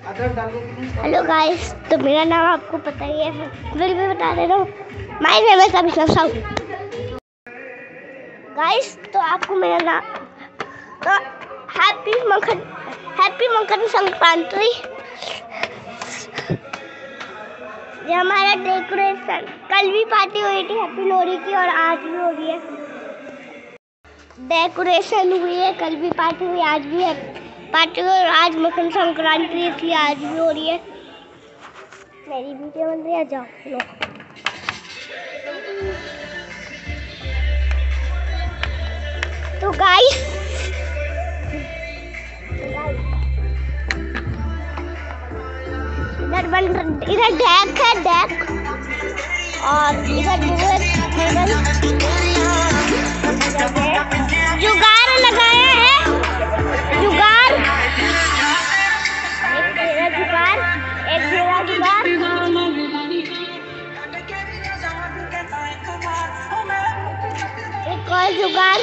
Hello guys, तो मेरा नाम आपको पता ही है, फिर भी बता दे रहा हूँ। My name is Abhishek Sahu. Guys, तो आपको मेरा नाम तो हैप्पी मकर संक्रांति। ये हमारा डेकोरेशन, कल भी पार्टी हुई थी हैप्पी लोहड़ी की और आज भी हो रही है। डेकोरेशन हुई है, कल भी पार्टी हुई, आज भी है पार्टी और आज मकर संक्रांति इसलिए आज भी हो रही है। मेरी वीडियो बन रही है, जाओ लो। तो गाइस इधर डेक है, डेक और इधर जुगाड़ लगाया है, जुगाड़ एक घेरा जुगाड़ एक और जुगाड़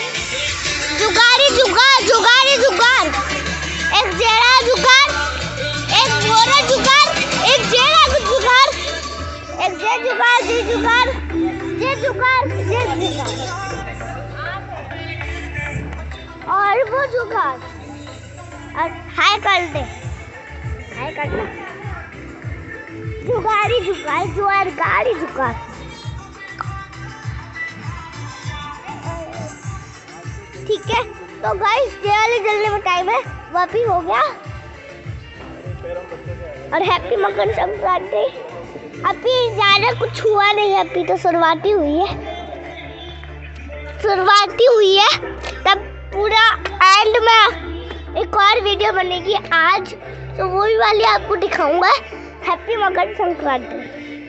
एक जेरा जुगाड़, एक बोरा जुगाड़, एक जेरा जुगाड़, एक जे जुगाड़, जे जुगाड़, जे जुगाड़, जे जुगाड़ और वो जुगाड़। और हाय कर दे, हाय कर दे। जुगाड़ी जुगाड़, जुआर गाड़ी जुगाड़। ठीक है, तो गाइस ये वाले जलने में टाइम है, वह भी हो गया। और हैप्पी मकर संक्रांति। अभी ज़्यादा कुछ हुआ नहीं है, अभी तो शुरुआती हुई है। तब पूरा एंड में एक और वीडियो बनेगी आज, तो वो भी वाली आपको दिखाऊंगा। हैप्पी मकर संक्रांति।